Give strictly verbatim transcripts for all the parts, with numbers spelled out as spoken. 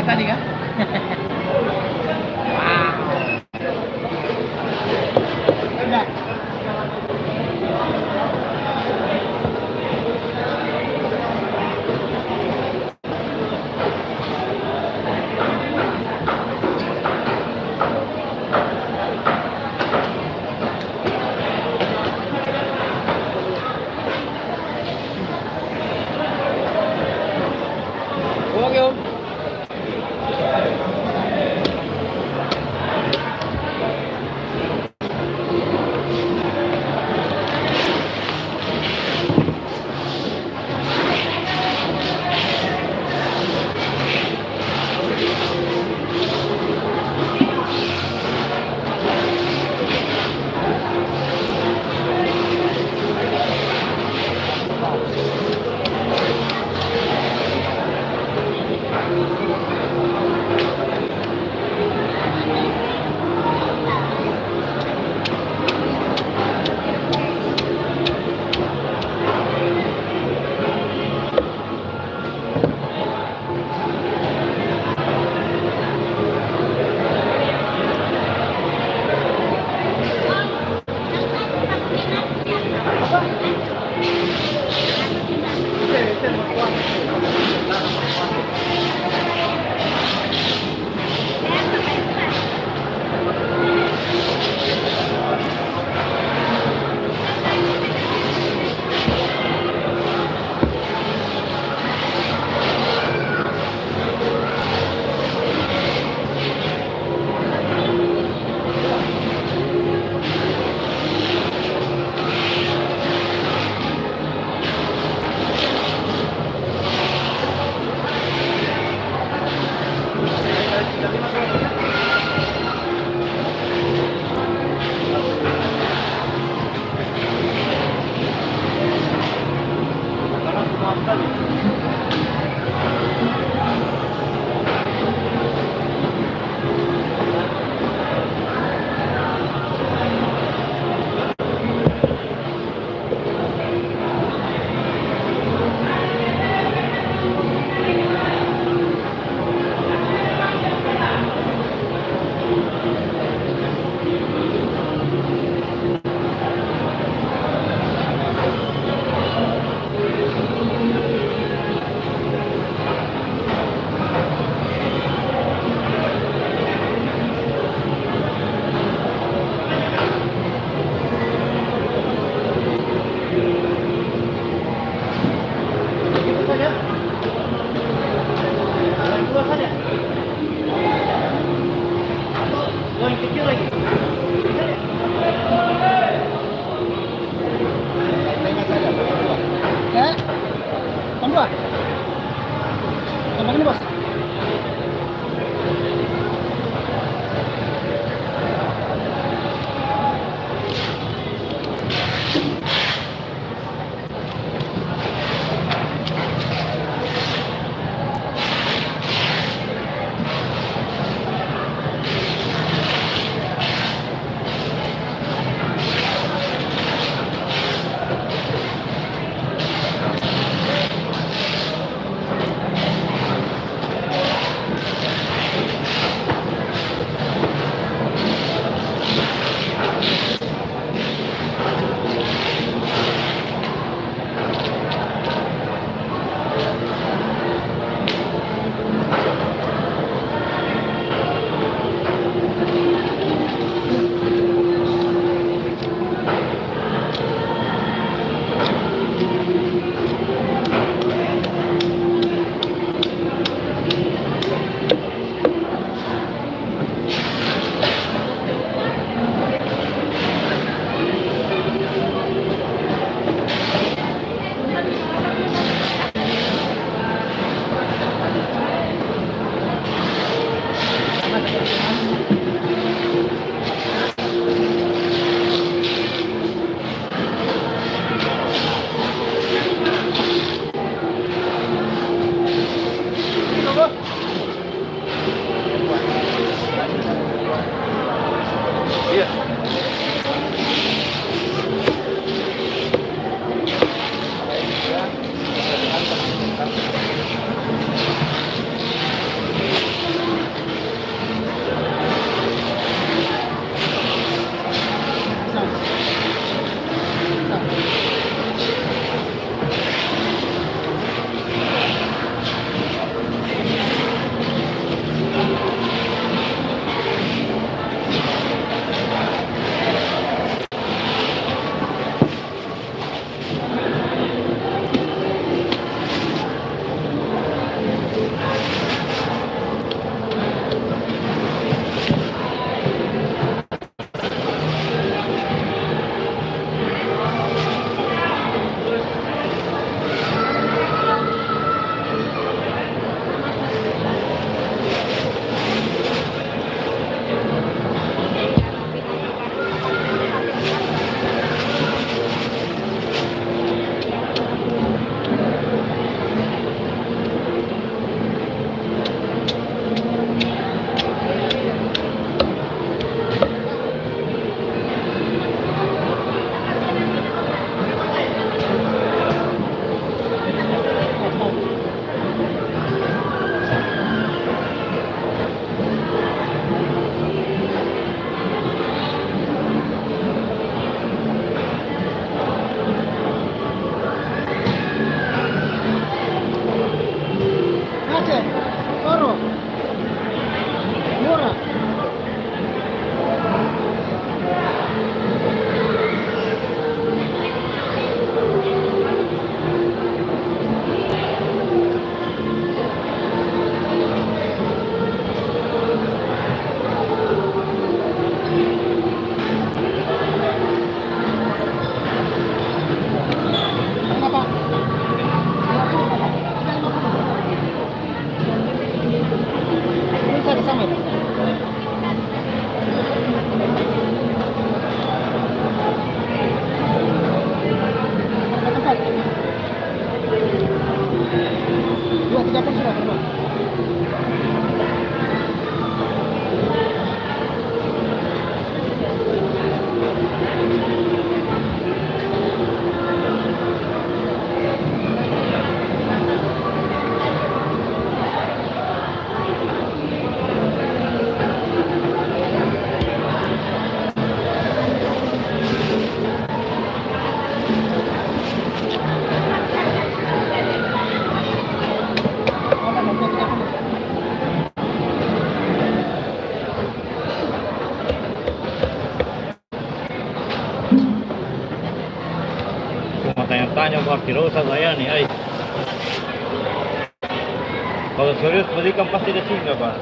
tadi kan? Wow. Udah. Oke, Om. Yang kecil lagi. Ya, tambah. Tambah ini bos. Sudah, berdua. Tanya Martirosa saya nih, ay. Kalau serius belikan pasti ada singa, Pak.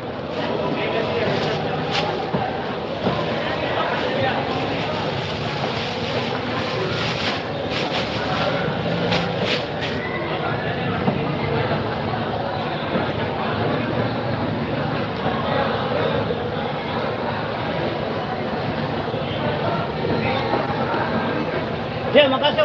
Ya, makasih.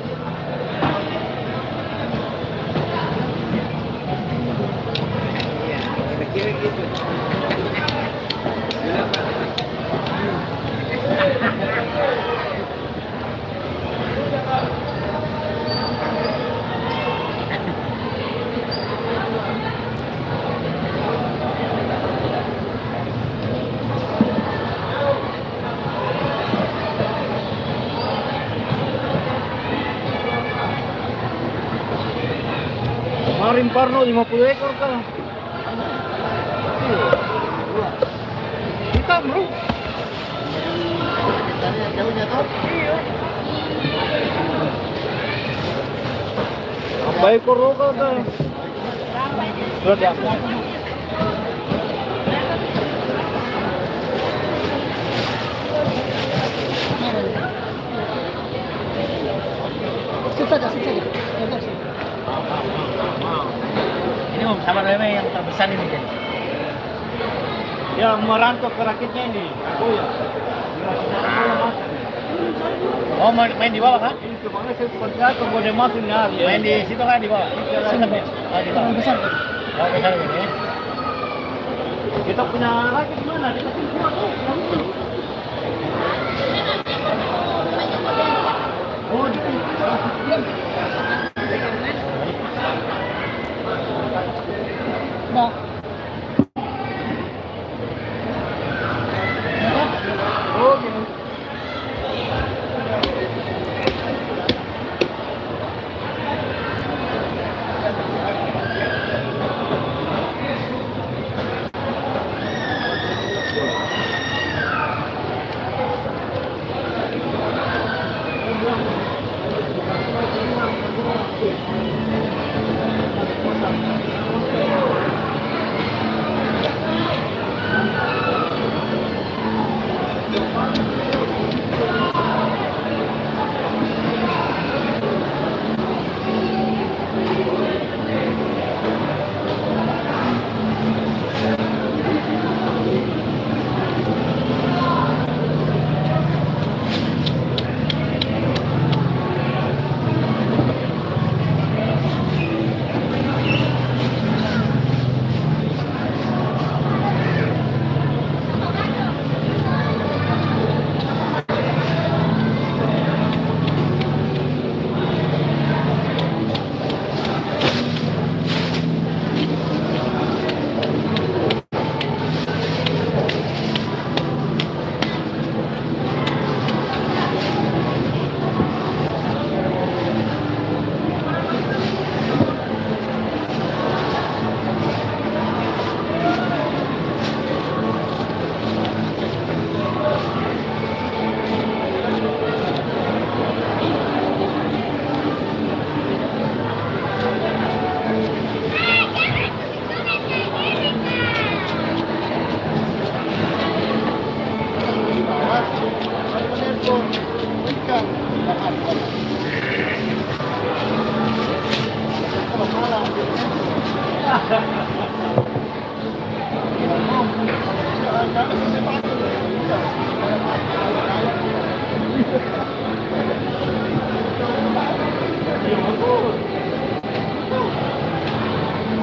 Kemarin Parno lima puluh ekor kan. Hitam bro. Jauhnya tuh. Iya. Berapa ekor lokal kan? Sudah diambil. Sit saja, sit saja. Ini om sama lele yang terbesar ini jadi. Yang merantau ke rakitnya ini. Oh ya. Oh main, main di bawah kan? Ini kemana saya perjatuh boleh masuk nih. Main di situ kan di bawah. Sini oh, di bawah. Besar. Oh besar ini. Kita punya rakit mana? Kita punya tuh. Oh, Nah. Oh, gitu.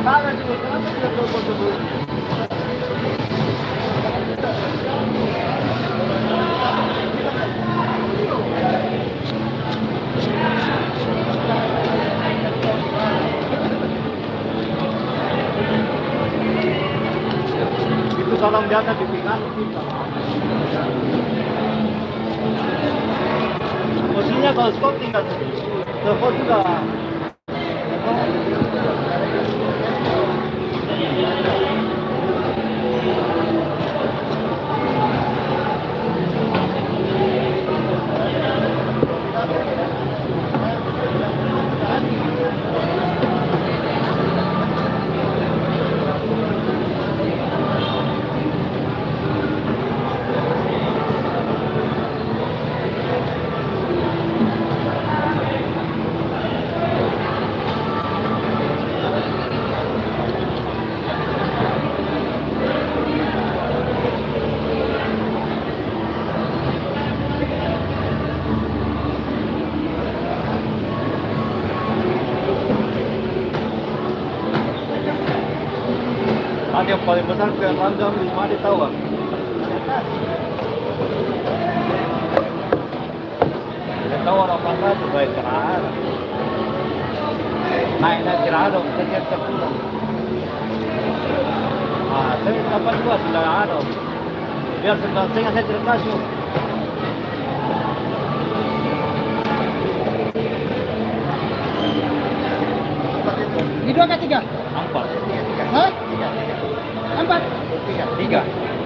Kagak sih, kenapa tidak telepon sebelum? Itu tolong jangan dipingat kita. Posisinya kalau stop tinggal telepon juga. Ada yang paling besar ke Randam lima di Tawang. Di Tawang apa satu baik kerana. Naiknya Cirado, setiap sepuluh. Ah, saya dapat dua sudah ada. Biar sudah saya saya terkasih. Di dua ke tiga? Empat. Hah? Empat? Tiga. Tiga.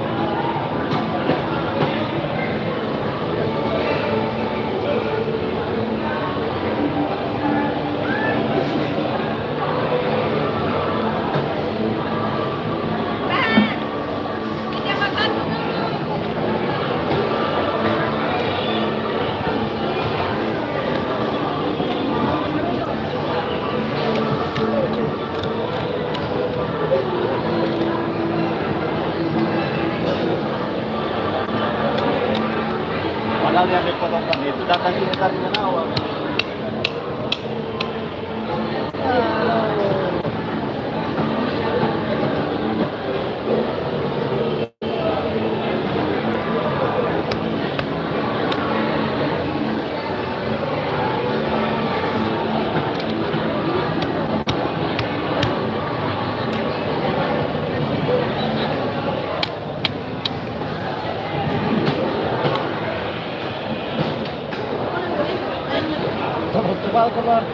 Padahal yang dipotongkan itu data sekitar dengan awal. Tebal keluar.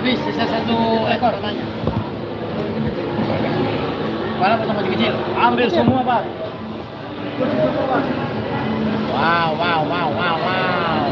Habis sisa satu ekor katanya. Mana potong masih kecil? Ambil semua, Pak. Wow, wow, wow, wow, wow.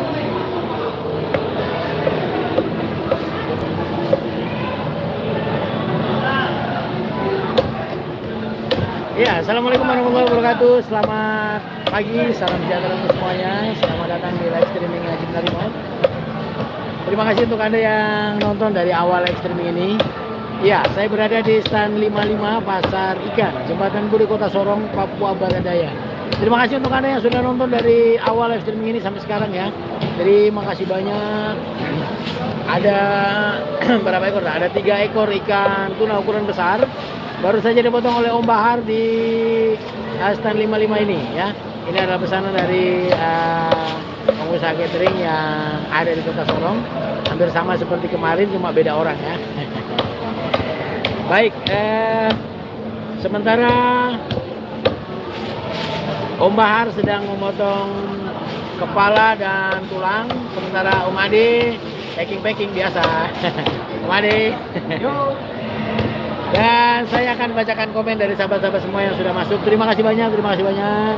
Ya, assalamualaikum warahmatullahi wabarakatuh. Selamat pagi, salam sejahtera untuk semuanya. Selamat datang di live streaming Haji Menarimau. Terima kasih untuk Anda yang nonton dari awal live streaming ini. Ya, saya berada di stand lima puluh lima Pasar Ikan, Jembatan Budi, Kota Sorong, Papua Barat Daya. Terima kasih untuk Anda yang sudah nonton dari awal live streaming ini sampai sekarang ya. Terima kasih banyak. Ada berapa ekor? Ada tiga ekor ikan tuna ukuran besar. Baru saja dipotong oleh Om Bahar di uh, stand lima puluh lima ini ya. Ini adalah pesanan dari uh, pengusaha catering yang ada di Kota Sorong. Hampir sama seperti kemarin, cuma beda orang ya. Baik, eh, sementara Om Bahar sedang memotong kepala dan tulang, sementara Om Ade packing-packing biasa. Om Ade. Dan saya akan bacakan komen dari sahabat-sahabat semua yang sudah masuk. Terima kasih banyak, terima kasih banyak.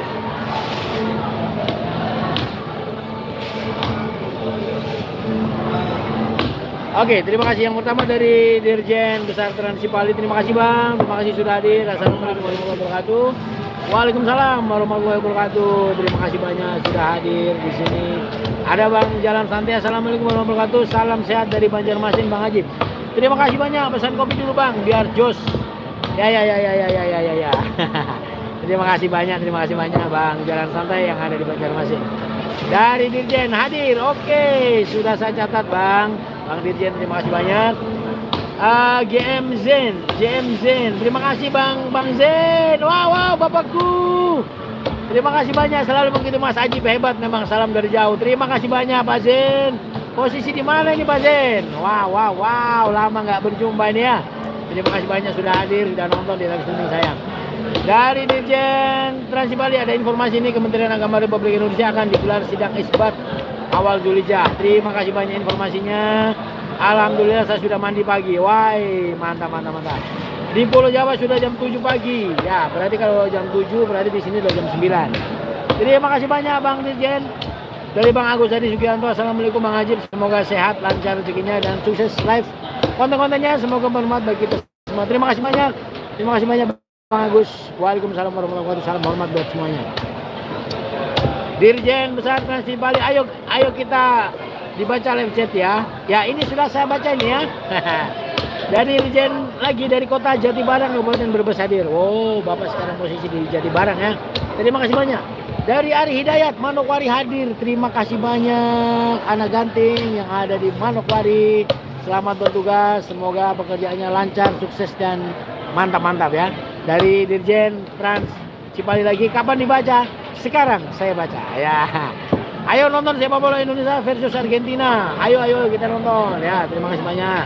Oke, terima kasih yang pertama dari Dirjen Besar Transipali. Terima kasih Bang, terima kasih sudah hadir. Assalamualaikum warahmatullahi wabarakatuh. Waalaikumsalam warahmatullahi wabarakatuh. Terima kasih banyak sudah hadir di sini. Ada Bang Jalan Santai. Assalamualaikum warahmatullahi wabarakatuh. Salam sehat dari Banjarmasin Bang Ajib. Terima kasih banyak, pesan kopi dulu Bang, biar jos. Ya ya ya ya ya ya ya ya ya. Terima kasih banyak, terima kasih banyak Bang Jalan Santai yang ada di Banjarmasin. Dari Dirjen hadir, oke, sudah saya catat Bang. Bang Dirjen, terima kasih banyak. Uh, G M Zen, G M Zen, terima kasih Bang Bang Zen. Wow wow Bapakku. Terima kasih banyak, selalu begitu Mas Ajib, hebat memang, salam dari jauh. Terima kasih banyak Pak Zen. Posisi di mana ini Pak Zen? Wow, wow, wow, lama nggak berjumpa ini ya. Terima kasih banyak sudah hadir, sudah nonton di live streaming saya. Dari Dirjen Transipali ada informasi ini, Kementerian Agama Republik Indonesia akan digelar sidang isbat awal Zulhijjah. Terima kasih banyak informasinya. Alhamdulillah saya sudah mandi pagi. Wah, mantap, mantap, mantap. Di Pulau Jawa sudah jam tujuh pagi. Ya, berarti kalau jam tujuh berarti di sini udah jam sembilan. Terima kasih banyak Bang Dirjen. Dari Bang Agus Hadi Sugianto, assalamualaikum Bang Ajib, semoga sehat, lancar rezekinya dan sukses live konten-kontennya, semoga bermanfaat bagi kita semua. Terima kasih banyak, terima kasih banyak Bang Agus. Waalaikumsalam warahmatullahi wabarakatuh, salam hormat buat semuanya. Dirjen Besar Transipali, ayo ayo kita dibaca live chat ya. Ya ini sudah saya baca ini ya. Dari Dirjen lagi dari kota Jatibarang, Kabupaten Brebes hadir. Wow, Bapak sekarang posisi di Jatibarang ya. Terima kasih banyak. Dari Ari Hidayat, Manokwari hadir. Terima kasih banyak anak ganting yang ada di Manokwari. Selamat bertugas, semoga pekerjaannya lancar, sukses dan mantap-mantap ya. Dari Dirjen Trans Cipali lagi, kapan dibaca? Sekarang saya baca ya. Ayo nonton sepak bola Indonesia versus Argentina. Ayo ayo kita nonton ya. Terima kasih banyak.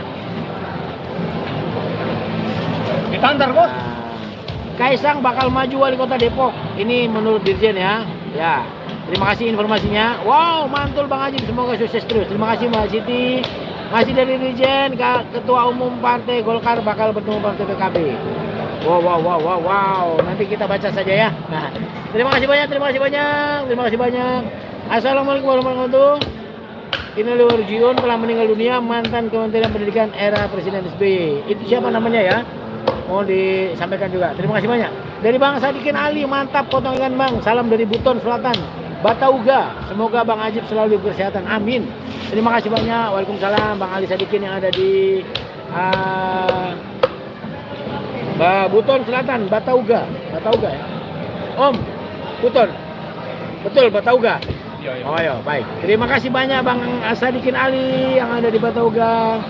Ditantar bos. Nah, Kaisang bakal maju wali kota Depok. Ini menurut Dirjen ya. Ya. Terima kasih informasinya. Wow, mantul Bang Ajib, semoga sukses terus. Terima kasih Mbak Siti. Masih dari Dirjen, Ketua Umum Partai Golkar bakal bertemu Partai P K B. Wow, wow, wow, wow, wow. Nanti kita baca saja ya. Nah, terima kasih banyak, terima kasih banyak, terima kasih banyak. Assalamualaikum warahmatullahi wabarakatuh. Inali Warjiun telah meninggal dunia, mantan Kementerian Pendidikan era Presiden S B Y. Itu siapa namanya ya? Mau disampaikan juga. Terima kasih banyak. Dari Bang Sadikin Ali, mantap potong ikan Bang. Salam dari Buton Selatan, Batauga. Semoga Bang Ajib selalu berkesehatan. Amin. Terima kasih banyak. Waalaikumsalam Bang Ali Sadikin yang ada di uh, Buton Selatan, Batauga. Batauga ya. Om, Buton. Betul, Batauga. Iya, iya. Oh ya, baik. Terima kasih banyak Bang Sadikin Ali yang ada di Batauga.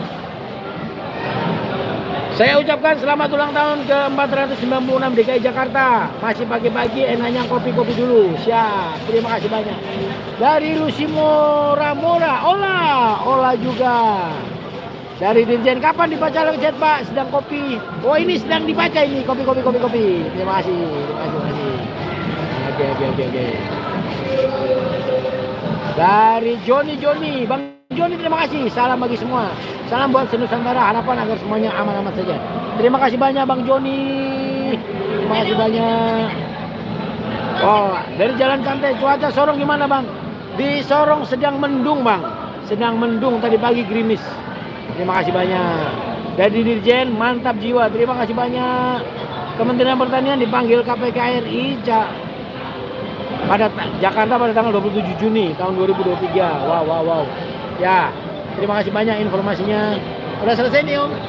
Saya ucapkan selamat ulang tahun ke empat ratus sembilan puluh enam D K I Jakarta. Masih pagi-pagi enaknya kopi-kopi dulu. Siap. Terima kasih banyak. Dari Lusimora Mora, Ola, Ola juga. Dari Dirjen, kapan dibaca live chat Pak? Sedang kopi. Oh ini sedang dibaca ini, kopi kopi kopi kopi. Terima kasih, terima kasih, terima kasih. Oke oke oke oke. Dari Joni Joni, Bang Joni, terima kasih. Salam bagi semua. Salam buat senusantara, harapan agar semuanya aman-aman saja. Terima kasih banyak Bang Joni. Terima kasih banyak. Oh, dari Jalan Santai, cuaca Sorong gimana Bang? Di Sorong sedang mendung Bang. Sedang mendung, tadi pagi gerimis. Terima kasih banyak. Dari Dirjen, mantap jiwa. Terima kasih banyak. Kementerian Pertanian dipanggil K P K R I pada Jakarta pada tanggal dua puluh tujuh Juni tahun dua ribu dua puluh tiga. Wow, wow, wow. Ya, terima kasih banyak informasinya. Udah selesai nih Om.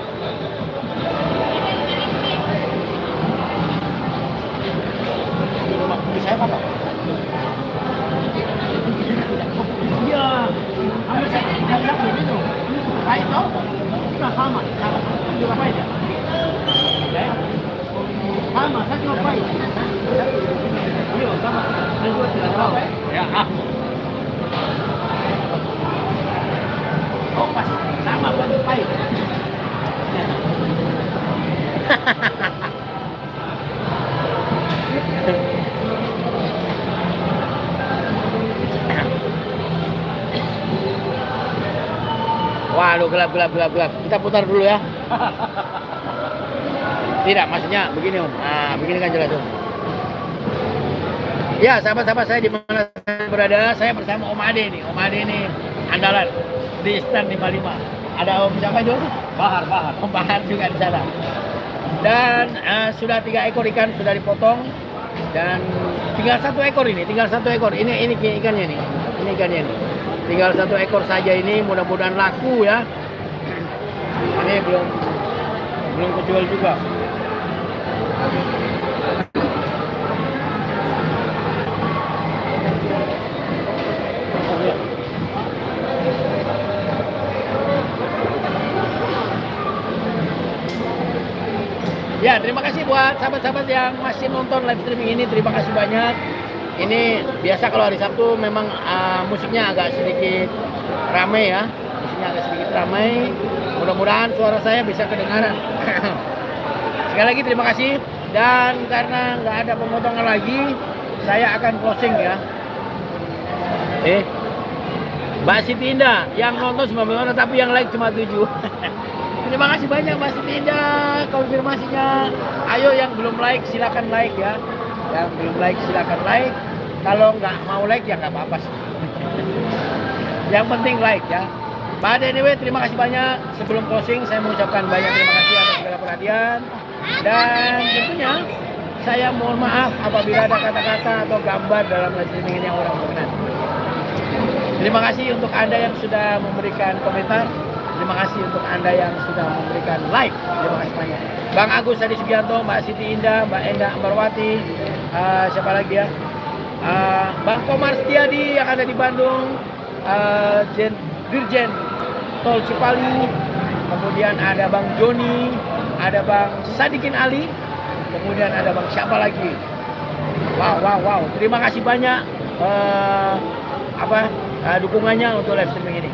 Saya apa? Iya, ambil saya tidak begitu. Baik toh? Kita sama, sama. Juga baik ya. Ya. Sama, saya juga baik. Iya, sama. Saya juga tidak tahu. Ya. Oh, pas. Sama, baik. Waduh, gelap, gelap, gelap, gelap. Kita putar dulu ya. Tidak, maksudnya begini Om. Nah, begini kan jelas Om. Ya, sahabat-sahabat saya di mana saya berada, saya bersama Om Ade nih. Om Ade nih andalan di stand lima puluh lima. Ada Om siapa itu? Bahar, Bahar. Om Bahar juga di sana. Dan uh, sudah tiga ekor ikan sudah dipotong dan tinggal satu ekor ini, tinggal satu ekor. Ini ini ikannya nih. Ini ikannya nih. Tinggal satu ekor saja ini, mudah-mudahan laku ya. Ini belum belum kejual juga. Ya, terima kasih buat sahabat-sahabat yang masih nonton live streaming ini. Terima kasih banyak. Ini biasa kalau hari Sabtu memang uh, musiknya agak sedikit ramai ya. Musiknya agak sedikit ramai. Mudah-mudahan suara saya bisa kedengaran. Sekali lagi terima kasih. Dan karena nggak ada pemotongan lagi, saya akan closing ya. Eh, Mbak Siti Indah yang nonton sembilan belas orang tapi yang like cuma tujuh. Terima kasih banyak Mbak Siti Indah konfirmasinya. Ayo yang belum like silakan like ya. Yang belum like silakan like. Kalau nggak mau like ya nggak apa-apa sih. Yang penting like ya. But anyway, terima kasih banyak. Sebelum closing saya mengucapkan banyak terima kasih atas segala perhatian. Dan tentunya saya mohon maaf apabila ada kata-kata atau gambar dalam live streaming ini yang orang berkenan. Terima kasih untuk Anda yang sudah memberikan komentar. Terima kasih untuk Anda yang sudah memberikan like. Terima kasih banyak. Bang Agus Hadi Sugianto, Mbak Siti Indah, Mbak Enda Ambarwati, uh, siapa lagi ya? Uh, Bang Komar Setiadi yang ada di Bandung, uh, Jen, Dirjen Tol Cipali, kemudian ada Bang Joni, ada Bang Sadikin Ali, kemudian ada Bang siapa lagi? Wow, wow, wow. Terima kasih banyak uh, apa uh, dukungannya untuk live streaming ini.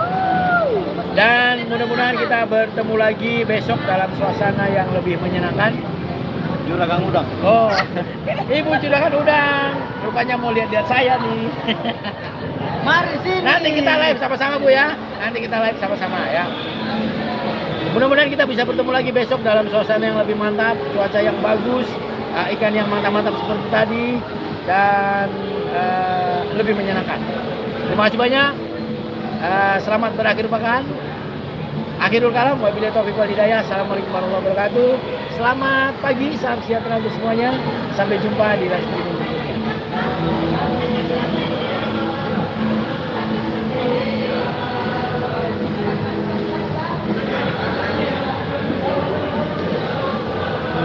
Dan mudah-mudahan kita bertemu lagi besok dalam suasana yang lebih menyenangkan. Juragan udang. Oh, Ibu Juragan udang. Rupanya mau lihat-lihat saya nih. Mari sini. Nanti kita live sama-sama Bu ya. Nanti kita live sama-sama ya. Mudah-mudahan kita bisa bertemu lagi besok dalam suasana yang lebih mantap, cuaca yang bagus, uh, ikan yang mantap-mantap seperti tadi, dan uh, lebih menyenangkan. Terima kasih banyak. Uh, selamat berakhir pekan. Akhirul kalam, wabillahi taufiq wal hidayah. Assalamualaikum warahmatullahi wabarakatuh. Selamat pagi, salam sejahtera untuk semuanya. Sampai jumpa di live streaming.